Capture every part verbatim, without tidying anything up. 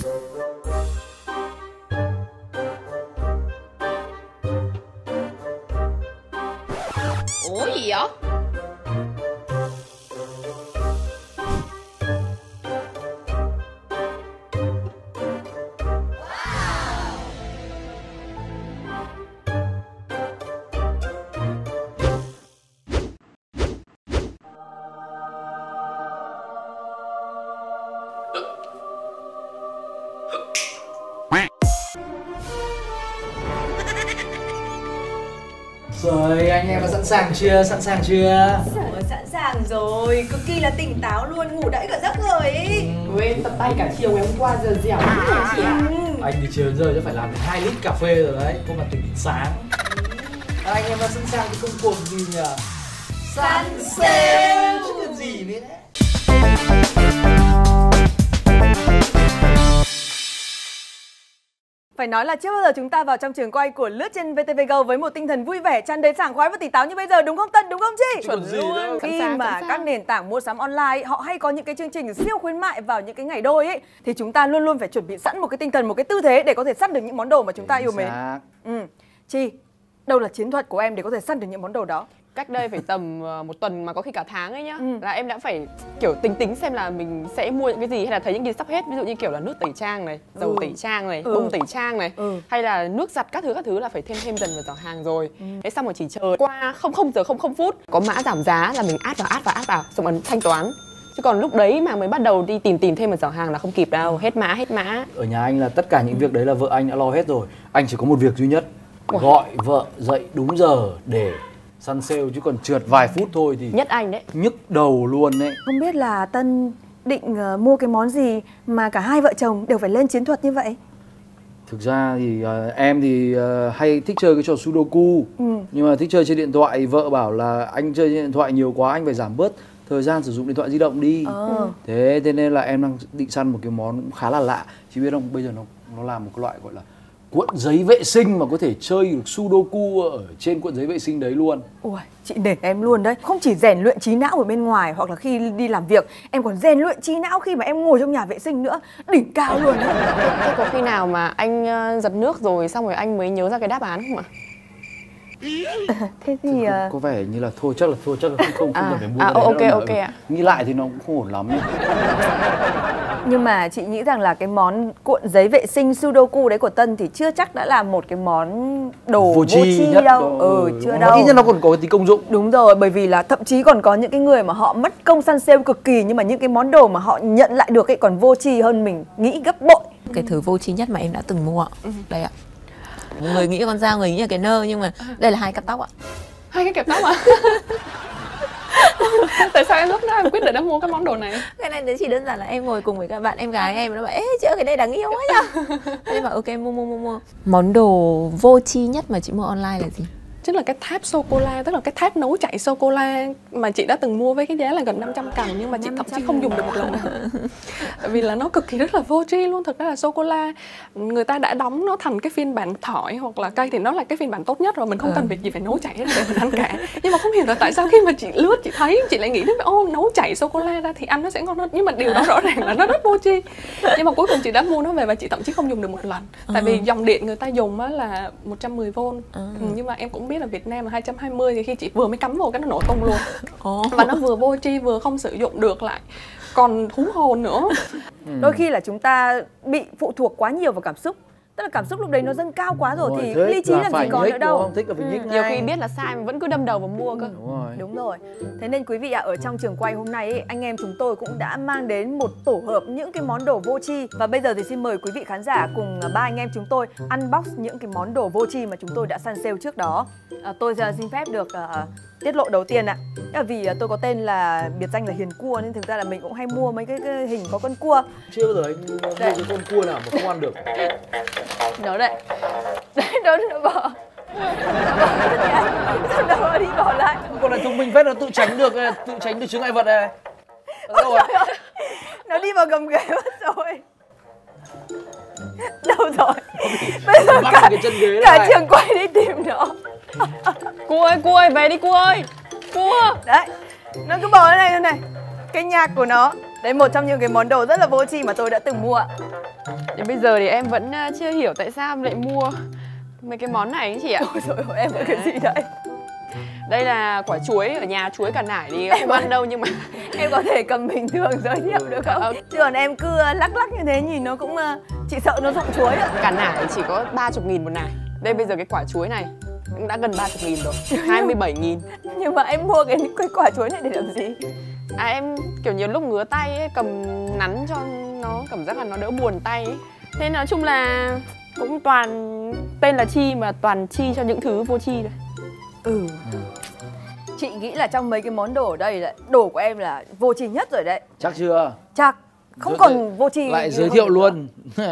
Ủa gì vậy? Rồi anh em đã sẵn sàng chưa? Sẵn sàng chưa? Rồi, sẵn sàng rồi, cực kỳ là tỉnh táo luôn, ngủ đẫy cả giấc rồi ý. Ừ. Ôi, em tập tay cả chiều ngày hôm qua giờ dẻo lắm chị ạ. Anh thì chiều đến giờ chắc phải làm hai lít cà phê rồi đấy, không mà tỉnh đến sáng. À, anh em đã sẵn sàng cái công cuộc gì nhỉ? Săn sale chứ còn gì nữa đấy. Phải nói là chưa bao giờ chúng ta vào trong trường quay của Lướt trên vê tê vê Go với một tinh thần vui vẻ, tràn đầy sảng khoái và tỉnh táo như bây giờ, đúng không Tân, đúng không chị? Chuẩn luôn. Khi sẵn sàng, mà sẵn các sàng. nền tảng mua sắm online họ hay có những cái chương trình siêu khuyến mại vào những cái ngày đôi ấy, thì chúng ta luôn luôn phải chuẩn bị sẵn một cái tinh thần, một cái tư thế để có thể săn được những món đồ mà chúng ta yêu mến. Ừ. Chi, đâu là chiến thuật của em để có thể săn được những món đồ đó? Cách đây phải tầm uh, một tuần mà có khi cả tháng ấy nhá. Ừ. Là em đã phải kiểu tính tính xem là mình sẽ mua những cái gì, hay là thấy những cái gì sắp hết. Ví dụ như kiểu là nước tẩy trang này, dầu Ừ. tẩy trang này, Ừ. bông tẩy trang này, Ừ. hay là nước giặt các thứ các thứ là phải thêm thêm dần vào giỏ hàng rồi. Ừ. Thế xong rồi chỉ chờ qua không không giờ không không phút có mã giảm giá là mình add vào add vào add vào xong ấn thanh toán. Chứ còn lúc đấy mà mới bắt đầu đi tìm tìm thêm vào giỏ hàng là không kịp đâu, hết mã hết mã. Ở nhà anh là tất cả những việc đấy là vợ anh đã lo hết rồi. Anh chỉ có một việc duy nhất, gọi vợ dậy đúng giờ để săn sale, chứ còn trượt vài phút thôi thì Nhất anh đấy. nhức đầu luôn đấy. Không biết là Tân định uh, mua cái món gì mà cả hai vợ chồng đều phải lên chiến thuật như vậy? Thực ra thì uh, em thì uh, hay thích chơi cái trò Sudoku. Ừ. Nhưng mà thích chơi trên điện thoại, vợ bảo là anh chơi trên điện thoại nhiều quá, anh phải giảm bớt thời gian sử dụng điện thoại di động đi. Ờ. Thế thế nên là em đang định săn một cái món cũng khá là lạ. Chị biết không, bây giờ nó nó là một cái loại gọi là cuộn giấy vệ sinh mà có thể chơi được Sudoku ở trên cuộn giấy vệ sinh đấy luôn. Ui, chị nể em luôn đấy. Không chỉ rèn luyện trí não ở bên ngoài hoặc là khi đi làm việc, em còn rèn luyện trí não khi mà em ngồi trong nhà vệ sinh nữa. Đỉnh cao luôn đấy. Thế có khi nào mà anh uh, giật nước rồi xong rồi anh mới nhớ ra cái đáp án không ạ? Thế thì Có, uh, có vẻ như là thôi, chắc là thôi, chắc là không không, không À, cần phải mua à, cái đấy ok, đâu. ok ạ. Nghĩ lại thì nó cũng không ổn lắm nhỉ. nhưng mà chị nghĩ rằng là cái món cuộn giấy vệ sinh Sudoku đấy của Tân thì chưa chắc đã là một cái món đồ vô, Vô tri tri nhất đâu. đó. Ừ, chưa Nó đâu. ít nhất nó còn có tí công dụng. Đúng rồi, bởi vì là thậm chí còn có những cái người mà họ mất công săn sale cực kỳ, nhưng mà những cái món đồ mà họ nhận lại được ấy còn vô tri hơn mình nghĩ gấp bội. Cái thứ vô tri nhất mà em đã từng mua ạ. Đây ạ. Một người nghĩ là con dao, người nghĩ là cái nơ, nhưng mà đây là hai cặp tóc ạ. Hai cái kẹp tóc à? Tại sao em lúc đó em quyết định đã mua cái món đồ này? Cái này đấy chỉ đơn giản là em ngồi cùng với các bạn em gái em, nó bảo ê chị ơi cái này đáng yêu quá nhá. Em bảo ok mua mua mua mua. Món đồ vô tri nhất mà chị mua online là gì? Chính là cái tháp sô-cô-la, tức là cái tháp nấu chảy sô-cô-la mà chị đã từng mua với cái giá là gần năm trăm cành, nhưng mà chị thậm chí không dùng được một lần nào. Tại vì là nó cực kỳ rất là vô tri luôn. Thực ra là sô-cô-la người ta đã đóng nó thành cái phiên bản thỏi hoặc là cây thì nó là cái phiên bản tốt nhất rồi, mình không cần việc gì phải nấu chảy hết để mình ăn cả. Nhưng mà không hiểu là tại sao khi mà chị lướt chị thấy chị lại nghĩ đến ô nấu chảy sô-cô-la ra thì ăn nó sẽ ngon hơn, nhưng mà điều đó rõ ràng là nó rất vô tri. Nhưng mà cuối cùng chị đã mua nó về và chị thậm chí không dùng được một lần. Tại vì dòng điện người ta dùng á là một trăm mười vôn. Ừ, nhưng mà em cũng biết là Việt Nam là hai trăm hai mươi thì khi chị vừa mới cắm vào cái nó nổ tung luôn. Và nó vừa vô tri vừa không sử dụng được lại còn hú hồn nữa. Đôi khi là chúng ta bị phụ thuộc quá nhiều vào cảm xúc. Tức là cảm xúc lúc đấy nó dâng cao quá rồi, Đúng thì rồi, lý trí làm gì còn nữa đâu. Không thích là phải nhích Nhiều ngay. khi biết là sai mà vẫn cứ đâm đầu vào mua cơ. Đúng rồi. Đúng rồi. Thế nên quý vị ạ, à, ở trong trường quay hôm nay ấy, anh em chúng tôi cũng đã mang đến một tổ hợp những cái món đồ vô tri. Và bây giờ thì xin mời quý vị khán giả cùng ba anh em chúng tôi unbox những cái món đồ vô tri mà chúng tôi đã săn sale trước đó. À, tôi uh, xin phép được uh, tiết lộ đầu tiên ạ. À. Vì uh, tôi có tên là biệt danh là Hiền Cua nên thực ra là mình cũng hay mua mấy cái, cái hình có con cua. Chưa bao giờ anh mua cái con cua nào mà không ăn được. Đó đây. Đấy, đó nó bỏ. Sao nó đi bỏ lại. Con này thông minh phết, nó tự tránh được, tự tránh được chướng ngại vật này. Đâu rồi? Nó đi vào gầm ghế mất rồi. Đâu rồi? Bây giờ cả, cái chân ghế cả này. trường quay đi tìm nó. Cua ơi, cua ơi, về đi cua ơi. Cua. Đấy, nó cứ bỏ cái này thôi này. Cái nhạc của nó. Đấy, một trong những cái món đồ rất là vô tri mà tôi đã từng mua ạ. Đến bây giờ thì em vẫn uh, chưa hiểu tại sao em lại mua mấy cái món này ấy chị ạ. Ôi trời ơi, em có cái gì đấy? Đây là quả chuối, ở nhà chuối cả nải thì không ăn đâu nhưng mà Em có thể cầm bình thường giới thiệu được không? Ờ. Chứ còn em cứ lắc lắc như thế nhìn nó cũng... Chị sợ nó rụng chuối ạ. cả nải chỉ có ba mươi nghìn một nải. Đây bây giờ cái quả chuối này cũng đã gần ba mươi nghìn rồi, hai mươi bảy nghìn. Nhưng mà em mua cái, cái quả chuối này để làm gì? À em kiểu nhiều lúc ngứa tay ấy, cầm nắn cho nó cảm giác là nó đỡ buồn tay ấy. Thế nói chung là cũng toàn tên là chi mà toàn chi cho những thứ vô chi thôi. Ừ. Chị nghĩ là trong mấy cái món đồ ở đây là đồ của em là vô tri nhất rồi đấy. Chắc chưa? Chắc. Không Giới còn thiệu- vô tri. Lại như giới hồi thiệu nữa. luôn.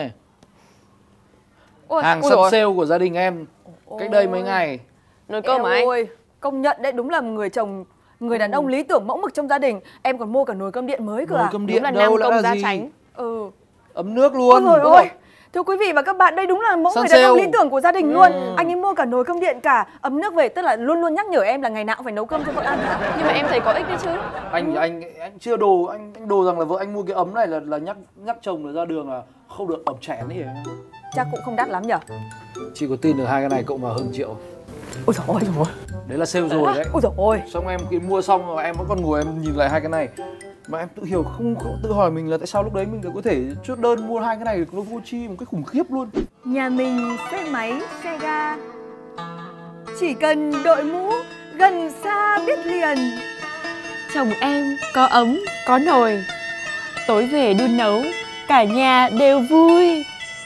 Ôi, Hàng ui săn dồi, sale của gia đình em cách đây mấy ngày. nồi cơm Em mà anh. ơi, công nhận đấy, đúng là người chồng, người đàn ông lý tưởng mẫu mực trong gia đình. Em còn mua cả nồi cơm điện mới cơ Nồi à? cơm Đúng điện là đâu nam đã công là gia gì? tránh. Ừ. Ấm nước Ôi luôn. trời Đúng ơi. rồi. Thưa quý vị và các bạn, đây đúng là mẫu Săn người đàn ông sale. lý tưởng của gia đình luôn. Ừ. Anh ấy mua cả nồi cơm điện cả ấm nước về, tức là luôn luôn nhắc nhở em là ngày nào cũng phải nấu cơm cho vợ ăn. Nhưng mà em thấy có ích đấy chứ. Anh anh anh chưa đồ anh anh đồ rằng là vợ anh mua cái ấm này là là nhắc nhắc chồng là ra đường là không được ấm chén ấy. Chắc cũng không đắt lắm nhở? Chị có tin được hai cái này cộng vào hơn triệu. Ôi trời ơi, trời ơi. Đấy là sale rồi đấy. Ôi trời ơi. Xong em khi mua xong rồi em vẫn còn ngồi em nhìn lại hai cái này mà em tự hiểu không, không tự hỏi mình là tại sao lúc đấy mình lại có thể chốt đơn mua hai cái này nó vô chi một cái khủng khiếp luôn. Nhà mình xe máy, xe ga, chỉ cần đội mũ, gần xa biết liền. Chồng em có ấm, có nồi, tối về đun nấu, cả nhà đều vui.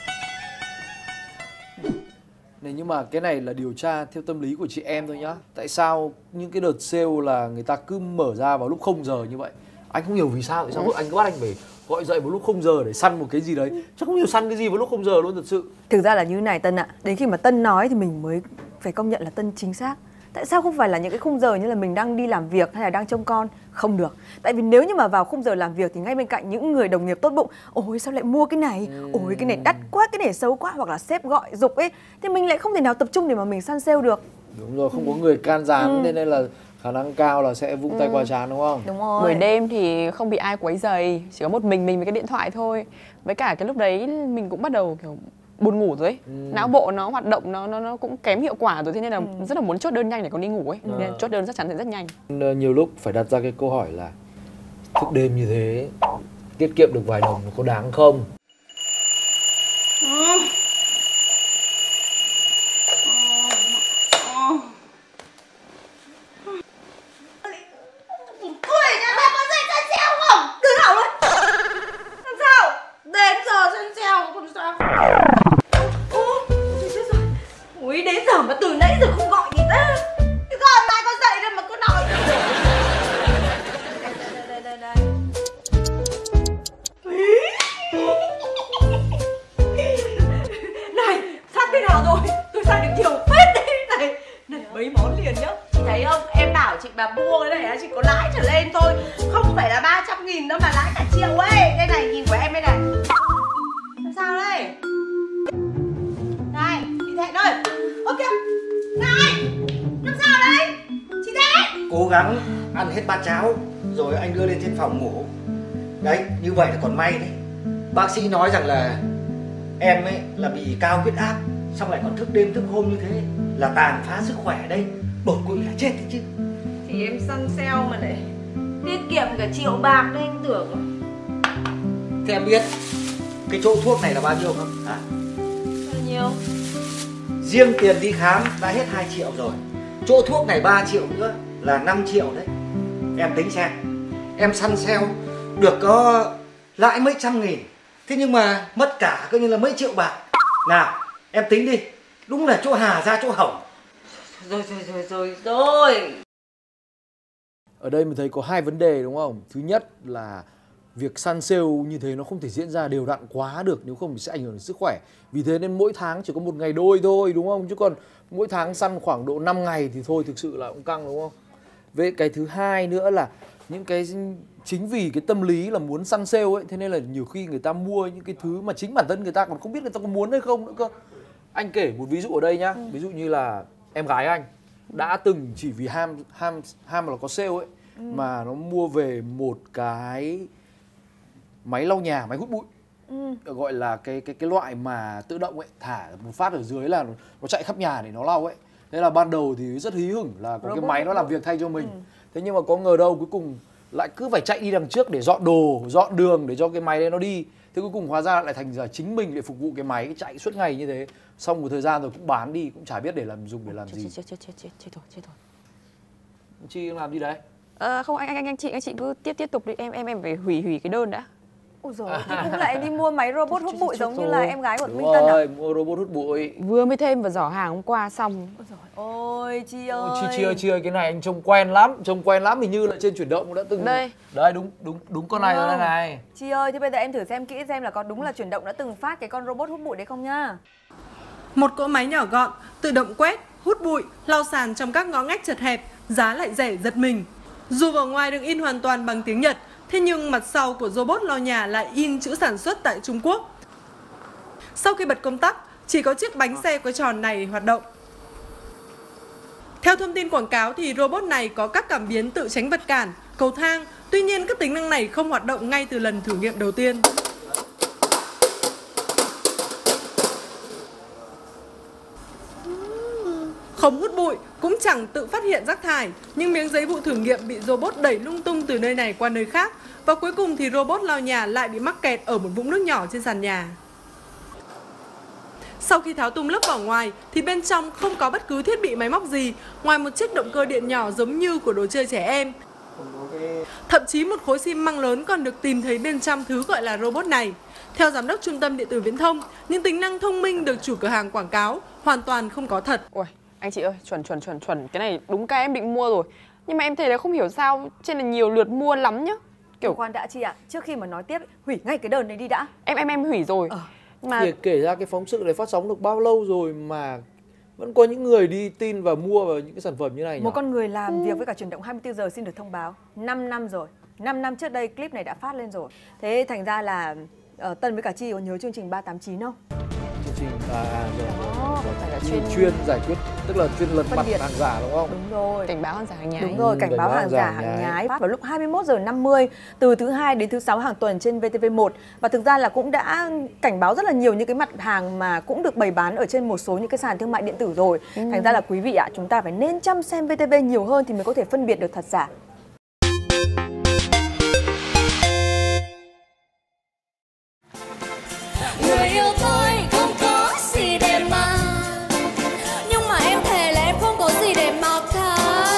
Này nhưng mà cái này là điều tra theo tâm lý của chị em thôi nhá. Tại sao những cái đợt sale là người ta cứ mở ra vào lúc không giờ như vậy? Anh không hiểu vì sao, tại sao anh cứ bắt anh phải gọi dậy vào lúc không giờ để săn một cái gì đấy. Chắc không hiểu săn cái gì vào lúc không giờ luôn thật sự. Thực ra là như này Tân ạ, đến khi mà Tân nói thì mình mới phải công nhận là Tân chính xác. Tại sao không phải là những cái khung giờ như là mình đang đi làm việc hay là đang trông con? Không được. Tại vì nếu như mà vào khung giờ làm việc thì ngay bên cạnh những người đồng nghiệp tốt bụng, ôi sao lại mua cái này, ôi cái này đắt quá, cái này xấu quá, hoặc là sếp gọi giục ấy, thì mình lại không thể nào tập trung để mà mình săn sale được. Đúng rồi, không có người can gián ừ. nên là khả năng cao là sẽ vung tay ừ. qua trán đúng không? Đúng rồi. Buổi đêm thì không bị ai quấy rầy, chỉ có một mình mình với cái điện thoại thôi. Với cả cái lúc đấy mình cũng bắt đầu kiểu buồn ngủ rồi ấy. Ừ. Não bộ nó hoạt động nó nó nó cũng kém hiệu quả rồi, thế nên là ừ. rất là muốn chốt đơn nhanh để còn đi ngủ ấy. Ừ. Nên chốt đơn chắc chắn sẽ rất nhanh. Nhiều lúc phải đặt ra cái câu hỏi là thức đêm như thế tiết kiệm được vài đồng có đáng không? Ừ. Ui, đến giờ mà từ nãy giờ không gọi gì ta. Cái con mai con dậy rồi mà cứ nói. Đây, đây, đây, đây, đây. Này, sắp thế nào rồi? Tôi sang được nhiều phết đấy này. Này, mấy món liền nhá. Chị thấy không, em bảo chị bà mua cái này chỉ có lãi trở lên thôi. Không phải là ba trăm nghìn đâu mà lãi cả triệu ấy. Đây này, nhìn của em đây này. Sao đây? Này, chị Thẹn ơi. Ơ kìa. Này, làm sao đấy? Chị Thẹn. Cố gắng ăn hết bát cháo rồi anh đưa lên trên phòng ngủ. Đấy, như vậy là còn may đấy. Bác sĩ nói rằng là em ấy là bị cao huyết áp, xong lại còn thức đêm thức hôm như thế là tàn phá sức khỏe đấy. Đột quỵ là chết đấy chứ. Thì em săn sale mà lại tiết kiệm cả triệu bạc đấy anh tưởng. Thế em biết cái chỗ thuốc này là bao nhiêu không? À? Bao nhiêu? Riêng tiền đi khám đã hết hai triệu rồi. Chỗ thuốc này ba triệu nữa là năm triệu đấy. Em tính xem, em săn sale được có lãi mấy trăm nghìn, thế nhưng mà mất cả coi như là mấy triệu bạc. Nào, em tính đi. Đúng là chỗ hà ra chỗ hỏng. Rồi rồi rồi rồi rồi. Ở đây mình thấy có hai vấn đề đúng không? Thứ nhất là việc săn sale như thế nó không thể diễn ra đều đặn quá được, nếu không thì sẽ ảnh hưởng đến sức khỏe. Vì thế nên mỗi tháng chỉ có một ngày đôi thôi đúng không? Chứ còn mỗi tháng săn khoảng độ năm ngày thì thôi thực sự là cũng căng đúng không? Về cái thứ hai nữa là những cái chính vì cái tâm lý là muốn săn sale ấy, thế nên là nhiều khi người ta mua những cái thứ mà chính bản thân người ta còn không biết người ta có muốn hay không nữa cơ. Anh kể một ví dụ ở đây nhá, ừ. ví dụ như là em gái anh đã từng chỉ vì ham ham ham là có sale ấy ừ. mà nó mua về một cái máy lau nhà, máy hút bụi. Ừ. gọi là cái cái cái loại mà tự động ấy, thả một phát ở dưới là nó chạy khắp nhà để nó lau ấy. Thế là ban đầu thì rất hí hửng là có Robot, cái máy nó robot. làm việc thay cho mình. Ừ. Thế nhưng mà có ngờ đâu cuối cùng lại cứ phải chạy đi đằng trước để dọn đồ, dọn đường để cho cái máy đấy nó đi. Thế cuối cùng hóa ra lại thành ra chính mình để phục vụ cái máy chạy suốt ngày như thế. Xong một thời gian rồi cũng bán đi, cũng chả biết để làm dùng để làm Chết gì. chết chết chết chết chết thôi chết thôi. Chị làm gì đấy? Ờ, không anh anh anh chị anh chị cứ tiếp tiếp tục đi, em em em phải hủy hủy cái đơn đã. Ôi giời, thế cũng lại đi mua máy robot hút bụi giống như là em gái của Đúng Minh Tân à? rồi, mua robot hút bụi. Vừa mới thêm vào giỏ hàng hôm qua xong. Ôi giời ôi chị ơi. Ôi, chị chị ơi, chị ơi, cái này anh trông quen lắm, trông quen lắm, hình như là trên chuyển động cũng đã từng. Đây. Đây đúng đúng đúng con này rồi đây Vâng. này. Chị ơi, thế bây giờ em thử xem kỹ xem là có đúng là chuyển động đã từng phát cái con robot hút bụi đấy không nhá. Một cỗ máy nhỏ gọn, tự động quét, hút bụi, lau sàn trong các ngõ ngách chật hẹp, giá lại rẻ giật mình. Dù vỏ ngoài được in hoàn toàn bằng tiếng Nhật, thế nhưng mặt sau của robot lau nhà lại in chữ sản xuất tại Trung Quốc. Sau khi bật công tắc, chỉ có chiếc bánh xe quay tròn này hoạt động. Theo thông tin quảng cáo thì robot này có các cảm biến tự tránh vật cản, cầu thang. Tuy nhiên các tính năng này không hoạt động ngay từ lần thử nghiệm đầu tiên. Không hút bụi, cũng chẳng tự phát hiện rác thải, nhưng miếng giấy vụ thử nghiệm bị robot đẩy lung tung từ nơi này qua nơi khác. Và cuối cùng thì robot lau nhà lại bị mắc kẹt ở một vũng nước nhỏ trên sàn nhà. Sau khi tháo tung lớp vỏ ngoài thì bên trong không có bất cứ thiết bị máy móc gì ngoài một chiếc động cơ điện nhỏ giống như của đồ chơi trẻ em. Thậm chí một khối xi măng lớn còn được tìm thấy bên trong thứ gọi là robot này. Theo giám đốc trung tâm điện tử viễn thông, những tính năng thông minh được chủ cửa hàng quảng cáo hoàn toàn không có thật. Ôi, anh chị ơi, chuẩn chuẩn chuẩn chuẩn, cái này đúng cái em định mua rồi. Nhưng mà em thấy là không hiểu sao trên là nhiều lượt mua lắm nhá. Kiểu khoan đã chị ạ, à, trước khi mà nói tiếp, hủy ngay cái đơn này đi đã. Em em em hủy rồi. Ờ. Mà Kể, kể ra cái phóng sự này phát sóng được bao lâu rồi mà vẫn có những người đi tin và mua vào những cái sản phẩm như này nhỉ? Một con người làm ừ. việc với cả chuyển động hai mươi tư giờ xin được thông báo năm năm rồi. năm năm trước đây clip này đã phát lên rồi. Thế thành ra là uh, Tân với cả Chi có nhớ chương trình ba tám chín không? Chương trình à, à, rồi, Đó, rồi, phải là rồi. chuyên chuyên giải quyết, tức là chuyên lật phân mặt biệt hàng giả đúng không? Đúng rồi. cảnh báo hàng giả hàng nhái. Đúng rồi, Ừ, cảnh báo hàng giả hàng nhái phát vào lúc hai mươi mốt giờ năm mươi từ thứ hai đến thứ sáu hàng tuần trên vê tê vê một. Và thực ra là cũng đã cảnh báo rất là nhiều những cái mặt hàng mà cũng được bày bán ở trên một số những cái sàn thương mại điện tử rồi. Ừ. Thành ra là quý vị ạ, chúng ta phải nên chăm xem vê tê vê nhiều hơn thì mới có thể phân biệt được thật giả. Người yêu tôi không có gì để mặc, nhưng mà em thề là em không có gì để mặc thật.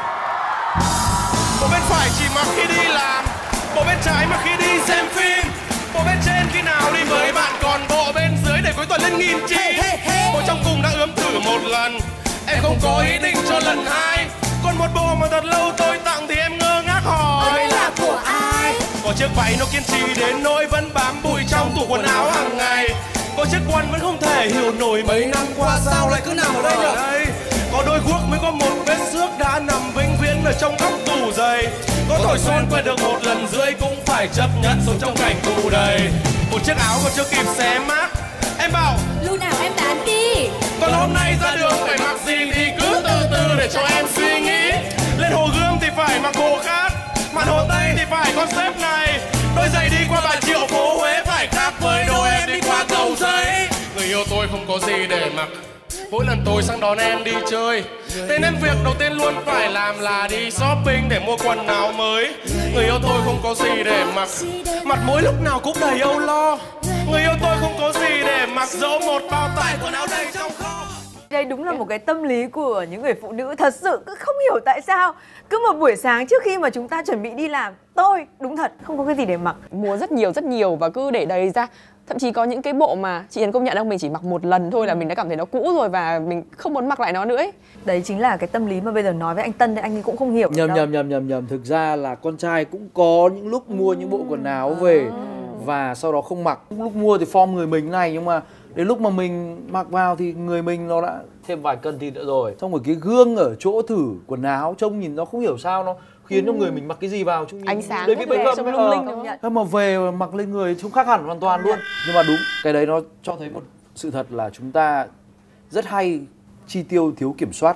Bộ bên phải chỉ mặc khi đi làm, bộ bên trái mặc khi đi xem phim, bộ bên trên khi nào đi với bạn, còn bộ bên dưới để cuối tuần lên nghìn chi. Bộ trong cùng đã ướm thử một lần, em không có ý định cho lần hai. Còn một bộ mà thật lâu tôi tặng thì em ngơ ngác hỏi đây là của ai? Có chiếc váy nó kiên trì đến nỗi vẫn bám bụi trong tủ quần áo hàng ngày. Có chiếc quần vẫn không thể hiểu nổi mấy năm qua sao lại cứ nằm ở đây nhỉ? Đây. Có đôi guốc mới có một vết xước đã nằm vĩnh viễn ở trong góc tủ giày. Có thổi xuân quên được một lần rưỡi cũng phải chấp nhận sống trong cảnh tù đầy. Một chiếc áo còn chưa kịp xé mát, em bảo Lúc nào em bán đi. còn hôm nay ra đường phải mặc gì thì cứ từ từ để cho em suy nghĩ. Lên Hồ Gươm thì phải mặc đồ khác, mặt Hồ Tây thì phải concept này. Đôi giày đi qua Bà Triệu phố Huế phải khác với đôi em đi qua Cầu Giấy. Người yêu tôi không có gì để mặc, mỗi lần tôi sang đón em đi chơi, thế nên việc đầu tiên luôn phải làm là đi shopping để mua quần áo mới. Người yêu tôi không có gì để mặc, mặt mũi lúc nào cũng đầy âu lo. Người yêu tôi không có gì để mặc dẫu một bao tải quần áo đầy trong kho. Đây đúng là một cái tâm lý của những người phụ nữ, thật sự cứ không hiểu tại sao cứ một buổi sáng trước khi mà chúng ta chuẩn bị đi làm, tôi đúng thật không có cái gì để mặc. Mua rất nhiều rất nhiều và cứ để đầy ra. Thậm chí có những cái bộ mà chị Hiền công nhận không, mình chỉ mặc một lần thôi là mình đã cảm thấy nó cũ rồi và mình không muốn mặc lại nó nữa ấy. Đấy chính là cái tâm lý mà bây giờ nói với anh Tân thì anh ấy cũng không hiểu. Nhầm nhầm nhầm nhầm nhầm, thực ra là con trai cũng có những lúc mua những bộ quần áo về và sau đó không mặc. Lúc mua thì form người mình này, nhưng mà đến lúc mà mình mặc vào thì người mình nó đã thêm vài cân thịt nữa rồi. Xong rồi cái gương ở chỗ thử quần áo trông nhìn nó không hiểu sao nó khiến cho người mình mặc cái gì vào trông nhìn Ánh sáng David rất đẹp, Beckham trông ấy, lung linh ờ. đúng không? Thế mà về mặc lên người trông khác hẳn hoàn toàn luôn. Nhưng mà đúng, cái đấy nó cho thấy một sự thật là chúng ta rất hay chi tiêu thiếu kiểm soát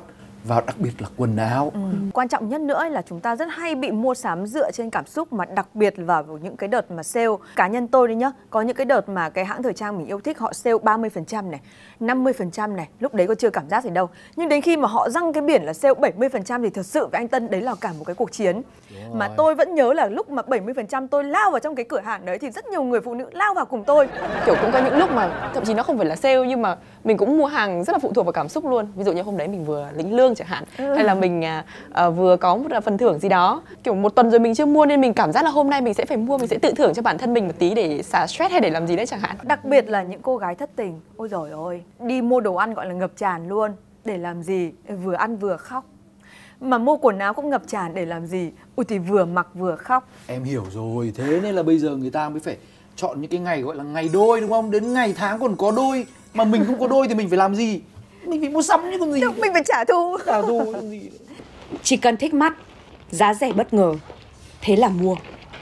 và đặc biệt là quần áo. Ừ. Quan trọng nhất nữa là chúng ta rất hay bị mua sắm dựa trên cảm xúc, mà đặc biệt vào những cái đợt mà sale. Cá nhân tôi đi nhá, có những cái đợt mà cái hãng thời trang mình yêu thích họ sale ba mươi phần trăm này, năm mươi phần trăm này, lúc đấy có chưa cảm giác gì đâu. Nhưng đến khi mà họ răng cái biển là sale bảy mươi phần trăm thì thật sự với anh Tân đấy là cả một cái cuộc chiến. Mà tôi vẫn nhớ là lúc mà bảy mươi phần trăm tôi lao vào trong cái cửa hàng đấy thì rất nhiều người phụ nữ lao vào cùng tôi. Kiểu cũng có những lúc mà thậm chí nó không phải là sale nhưng mà mình cũng mua hàng rất là phụ thuộc vào cảm xúc luôn. Ví dụ như hôm đấy mình vừa lĩnh lương chẳng hạn, ừ. hay là mình à, à, vừa có một phần thưởng gì đó, kiểu một tuần rồi mình chưa mua nên mình cảm giác là hôm nay mình sẽ phải mua, mình sẽ tự thưởng cho bản thân mình một tí để xả stress hay để làm gì đấy chẳng hạn. Đặc biệt là những cô gái thất tình, ôi giời ơi, đi mua đồ ăn gọi là ngập tràn luôn. Để làm gì? Vừa ăn vừa khóc. Mà mua quần áo cũng ngập tràn để làm gì? Ui thì vừa mặc vừa khóc. Em hiểu rồi, thế nên là bây giờ người ta mới phải chọn những cái ngày gọi là ngày đôi, đúng không? Đến ngày tháng còn có đôi, mà mình không có đôi thì mình phải làm gì? Mình phải mua sắm chứ còn gì. Mình phải trả thù. Trả thù làm gì? Chỉ cần thích mắt, giá rẻ bất ngờ, thế là mua.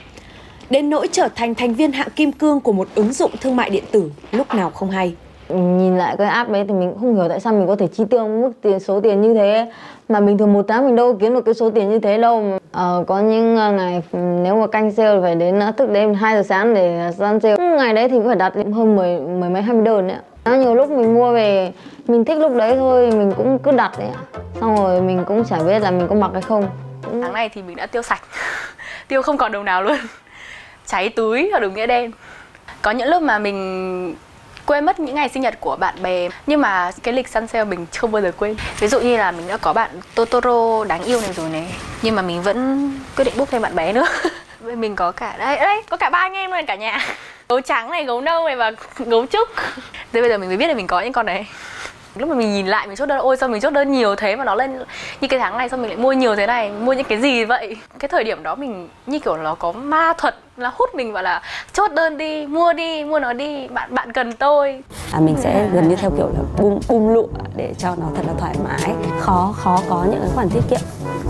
Đến nỗi trở thành thành viên hạng kim cương của một ứng dụng thương mại điện tử lúc nào không hay. Nhìn lại cái app đấy thì mình không hiểu tại sao mình có thể chi tiêu mức tiền số tiền như thế, mà bình thường một tháng mình đâu kiếm được cái số tiền như thế đâu. Ờ, có những ngày nếu mà canh sale phải đến thức đêm hai giờ sáng để săn sale. Ngày đấy thì cũng phải đặt hơn mười mười mấy hai mươi đơn đấy ạ. Nhiều lúc mình mua về mình thích lúc đấy thôi mình cũng cứ đặt đấy ạ. Xong rồi mình cũng chả biết là mình có mặc hay không. Tháng này thì mình đã tiêu sạch, tiêu không còn đồng nào luôn, cháy túi theo đúng nghĩa đen. Có những lúc mà mình quên mất những ngày sinh nhật của bạn bè, nhưng mà cái lịch săn sale mình không bao giờ quên. Ví dụ như là mình đã có bạn Totoro đáng yêu này rồi này, nhưng mà mình vẫn quyết định book thêm bạn bé nữa. Mình có cả đây, đây có cả ba anh em luôn cả nhà, gấu trắng này, gấu nâu này và gấu trúc. Thế bây giờ mình mới biết là mình có những con này. Lúc mà mình nhìn lại mình chốt đơn, ôi sao mình chốt đơn nhiều thế mà nó lên như cái tháng này, sao mình lại mua nhiều thế này, mua những cái gì vậy. Cái thời điểm đó mình như kiểu nó có ma thuật là hút mình vào là chốt đơn đi, mua đi, mua nó đi, bạn bạn cần tôi. À, mình sẽ gần như theo kiểu là bung bung lụa để cho nó thật là thoải mái, khó khó có những cái khoản tiết kiệm.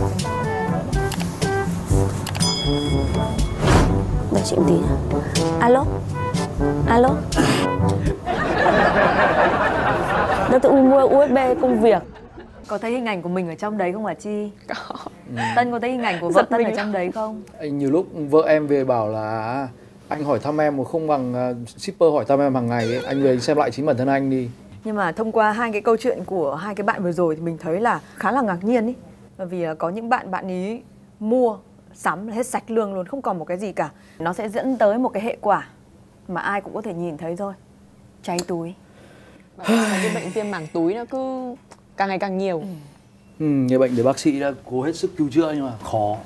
Đợi chị một tí nhá. Alo, alo. Nó tự mua u ét bê công việc. Có thấy hình ảnh của mình ở trong đấy không hả Chi? Có. Ừ. Tân có thấy hình ảnh của vợ Tân ở trong đấy không? Anh nhiều lúc vợ em về bảo là anh hỏi thăm em mà không bằng uh, shipper hỏi thăm em hàng ngày ấy. Anh về anh xem lại chính bản thân anh đi. Nhưng mà thông qua hai cái câu chuyện của hai cái bạn vừa rồi thì mình thấy là khá là ngạc nhiên ý. Bởi vì có những bạn bạn ý mua sắm hết sạch lương luôn, không còn một cái gì cả. Nó sẽ dẫn tới một cái hệ quả mà ai cũng có thể nhìn thấy thôi. Cháy túi. Và cái bệnh viêm màng túi nó cứ càng ngày càng nhiều. Ừ. Ừ, người bệnh để bác sĩ đã cố hết sức cứu chữa nhưng mà khó.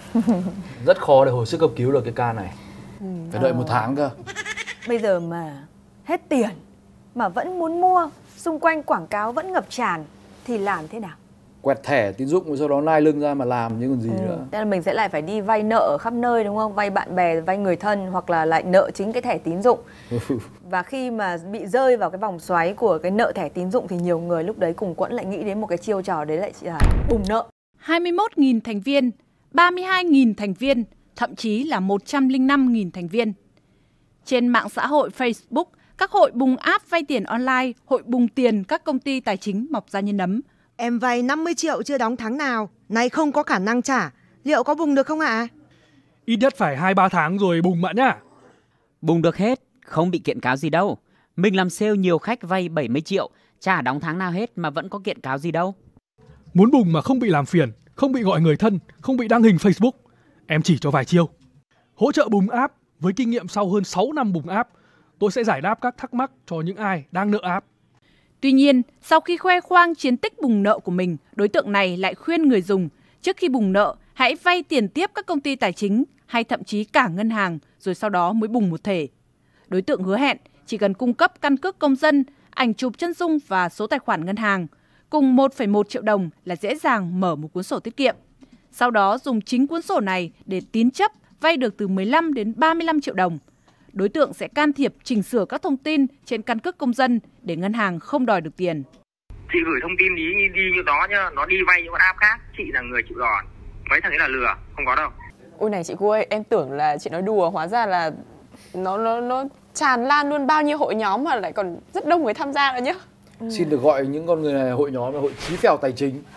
Rất khó để hồi sức cấp cứu được cái ca này. Ừ. Phải đợi ờ. một tháng cơ. Bây giờ mà hết tiền mà vẫn muốn mua, xung quanh quảng cáo vẫn ngập tràn thì làm thế nào? Quẹt thẻ tín dụng rồi sau đó nai lưng ra mà làm chứ còn gì ừ. nữa. Thế là mình sẽ lại phải đi vay nợ ở khắp nơi đúng không? Vay bạn bè, vay người thân hoặc là lại nợ chính cái thẻ tín dụng. Và khi mà bị rơi vào cái vòng xoáy của cái nợ thẻ tín dụng thì nhiều người lúc đấy cùng quẫn lại nghĩ đến một cái chiêu trò đấy lại là bùng nợ. hai mươi mốt nghìn thành viên, ba mươi hai nghìn thành viên, thậm chí là một trăm lẻ năm nghìn thành viên. Trên mạng xã hội Facebook, các hội bùng app vay tiền online, hội bùng tiền các công ty tài chính mọc ra như nấm. Em vay năm mươi triệu chưa đóng tháng nào, nay không có khả năng trả, liệu có bùng được không ạ? Ít nhất phải hai ba tháng rồi bùng bạn nhá. Bùng được hết, không bị kiện cáo gì đâu. Mình làm sale nhiều khách vay bảy mươi triệu, chả đóng tháng nào hết mà vẫn có kiện cáo gì đâu. Muốn bùng mà không bị làm phiền, không bị gọi người thân, không bị đăng hình Facebook, em chỉ cho vài chiêu. Hỗ trợ bùng app với kinh nghiệm sau hơn sáu năm bùng app, tôi sẽ giải đáp các thắc mắc cho những ai đang nợ app. Tuy nhiên, sau khi khoe khoang chiến tích bùng nợ của mình, đối tượng này lại khuyên người dùng trước khi bùng nợ hãy vay tiền tiếp các công ty tài chính hay thậm chí cả ngân hàng rồi sau đó mới bùng một thể. Đối tượng hứa hẹn chỉ cần cung cấp căn cước công dân, ảnh chụp chân dung và số tài khoản ngân hàng, cùng một phẩy một triệu đồng là dễ dàng mở một cuốn sổ tiết kiệm. Sau đó dùng chính cuốn sổ này để tín chấp vay được từ mười lăm đến ba mươi lăm triệu đồng. Đối tượng sẽ can thiệp chỉnh sửa các thông tin trên căn cước công dân để ngân hàng không đòi được tiền. Chị gửi thông tin ý đi như đó nhá, nó đi vay những con app khác, chị là người chịu đòn. Mấy thằng ấy là lừa, không có đâu. Ôi này chị cô ơi, em tưởng là chị nói đùa, hóa ra là nó nó nó tràn lan luôn, bao nhiêu hội nhóm mà lại còn rất đông người tham gia nữa nhá. Ừ. Xin được gọi những con người này hội nhóm là hội chí phèo tài chính.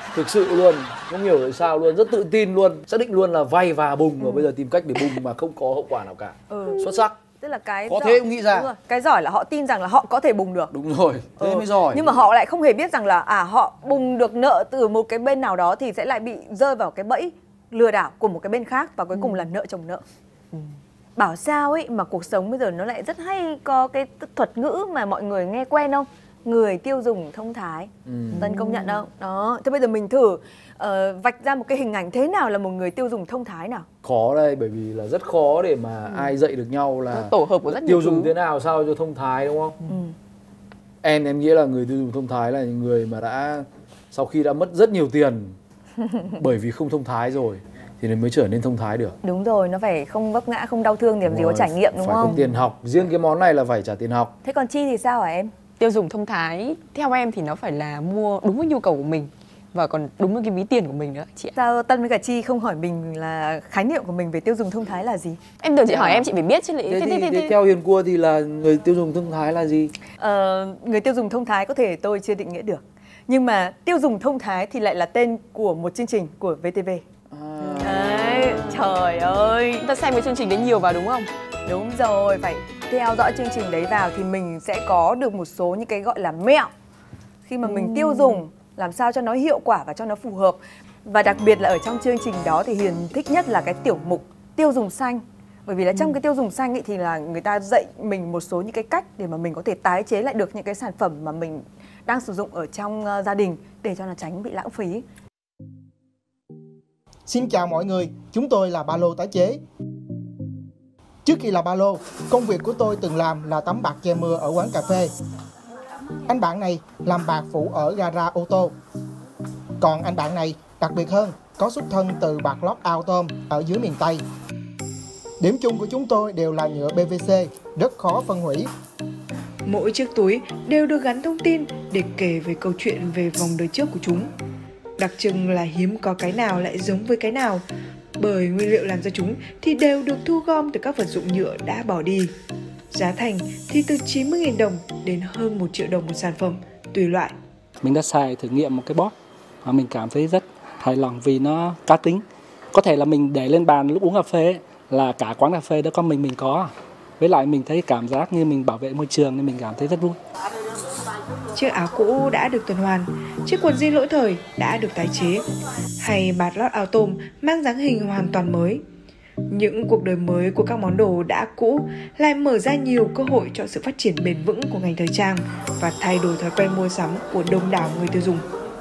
Thực sự luôn, không hiểu tại sao luôn, rất tự tin luôn, xác định luôn là vay và bùng, và bây giờ tìm cách để bùng mà không có hậu quả nào cả. Ừ. Xuất sắc. Tức là cái có giỏi, thế cũng nghĩ ra. đúng rồi. Cái giỏi là họ tin rằng là họ có thể bùng được. Đúng rồi, thế ừ. mới giỏi. Nhưng mà họ lại không hề biết rằng là à họ bùng được nợ từ một cái bên nào đó thì sẽ lại bị rơi vào cái bẫy lừa đảo của một cái bên khác, và cuối cùng là nợ chồng nợ. Ừ. Bảo sao ấy mà cuộc sống bây giờ nó lại rất hay có cái thuật ngữ mà mọi người nghe quen không? Người tiêu dùng thông thái. ừ. Tân công nhận không? Đó. Thế bây giờ mình thử uh, vạch ra một cái hình ảnh thế nào là một người tiêu dùng thông thái nào? Khó đây, bởi vì là rất khó để mà ừ. ai dạy được nhau là tổ hợp của rất tiêu nhiều dùng thứ. thế nào sao cho thông thái, đúng không? Ừ. Em em nghĩ là người tiêu dùng thông thái là những người mà đã sau khi đã mất rất nhiều tiền bởi vì không thông thái rồi thì nó mới trở nên thông thái được. Đúng rồi, nó phải không vấp ngã, không đau thương, điểm gì có trải nghiệm, đúng phải không? Phải có tiền học, riêng cái món này là phải trả tiền học. Thế còn Chi thì sao hả em? Tiêu dùng thông thái theo em thì nó phải là mua đúng với nhu cầu của mình và còn đúng với cái ví tiền của mình nữa chị ạ. Sao Tân với cả Chi không hỏi mình là khái niệm của mình về tiêu dùng thông thái là gì? Em tưởng chị hỏi em chị phải biết chứ. Thế, thế, thì, thế, thế theo Hiền Cua thì là người tiêu dùng thông thái là gì? Ờ, người tiêu dùng thông thái có thể tôi chưa định nghĩa được, nhưng mà tiêu dùng thông thái thì lại là tên của một chương trình của vê tê vê. À. Đấy, trời ơi, ta xem cái chương trình đấy nhiều vào đúng không? Đúng rồi, phải theo dõi chương trình đấy vào thì mình sẽ có được một số những cái gọi là mẹo khi mà mình tiêu dùng làm sao cho nó hiệu quả và cho nó phù hợp. Và đặc biệt là ở trong chương trình đó thì Hiền thích nhất là cái tiểu mục tiêu dùng xanh. Bởi vì là trong cái tiêu dùng xanh ấy thì là người ta dạy mình một số những cái cách để mà mình có thể tái chế lại được những cái sản phẩm mà mình đang sử dụng ở trong uh, gia đình để cho nó tránh bị lãng phí. Xin chào mọi người, chúng tôi là Ba Lô tái chế. Trước khi là Ba Lô, công việc của tôi từng làm là tắm bạc che mưa ở quán cà phê. Anh bạn này làm bạc phụ ở gara ô tô. Còn anh bạn này đặc biệt hơn, có xuất thân từ bạc lót ao tôm ở dưới miền Tây. Điểm chung của chúng tôi đều là nhựa pê vê xê, rất khó phân hủy. Mỗi chiếc túi đều được gắn thông tin để kể về câu chuyện về vòng đời trước của chúng. Đặc trưng là hiếm có cái nào lại giống với cái nào, bởi nguyên liệu làm ra chúng thì đều được thu gom từ các vật dụng nhựa đã bỏ đi. Giá thành thì từ chín mươi nghìn đồng đến hơn một triệu đồng một sản phẩm, tùy loại. Mình đã xài thử nghiệm một cái bóp và mình cảm thấy rất hài lòng vì nó cá tính. Có thể là mình để lên bàn lúc uống cà phê ấy, là cả quán cà phê đó có mình mình có. Với lại mình thấy cảm giác như mình bảo vệ môi trường nên mình cảm thấy rất vui. Chiếc áo cũ đã được tuần hoàn, chiếc quần jean lỗi thời đã được tái chế, hay bạt lót ao tôm mang dáng hình hoàn toàn mới. Những cuộc đời mới của các món đồ đã cũ lại mở ra nhiều cơ hội cho sự phát triển bền vững của ngành thời trang và thay đổi thói quen mua sắm của đông đảo người tiêu dùng.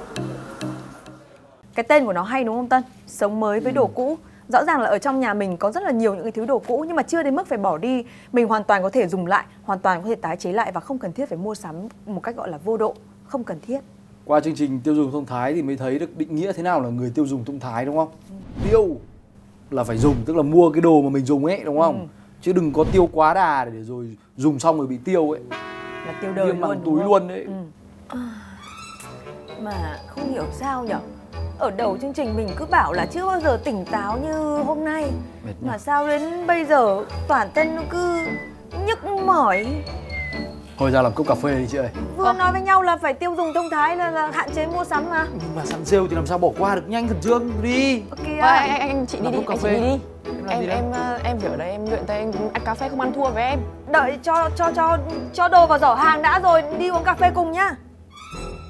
Cái tên của nó hay đúng không Tân? Sống mới với đồ cũ. Rõ ràng là ở trong nhà mình có rất là nhiều những cái thứ đồ cũ nhưng mà chưa đến mức phải bỏ đi. Mình hoàn toàn có thể dùng lại, hoàn toàn có thể tái chế lại và không cần thiết phải mua sắm một cách gọi là vô độ, không cần thiết. Qua chương trình tiêu dùng thông thái thì mới thấy được định nghĩa thế nào là người tiêu dùng thông thái, đúng không? Ừ. Tiêu là phải dùng, tức là mua cái đồ mà mình dùng ấy, đúng không? Ừ. Chứ đừng có tiêu quá đà để rồi dùng xong rồi bị tiêu ấy. Là tiêu đời luôn, bằng túi luôn đấy. Ừ. Mà không hiểu sao nhở? Ở đầu chương trình mình cứ bảo là chưa bao giờ tỉnh táo như hôm nay. Mà sao đến bây giờ toàn thân nó cứ nhức mỏi. Thôi ra làm cốc cà phê đi chị ơi. Vừa ờ. nói với nhau là phải tiêu dùng thông thái là, là hạn chế mua sắm mà. Nhưng mà săn sale thì làm sao bỏ qua được, nhanh khẩn trương đi. Ok. À, anh, anh, anh chị đi đi, anh chị đi đi. Em em em em kiểu đấy em luyện tay anh ăn cà phê không ăn thua với em. Đợi cho cho cho cho đồ vào giỏ hàng đã rồi đi uống cà phê cùng nhá.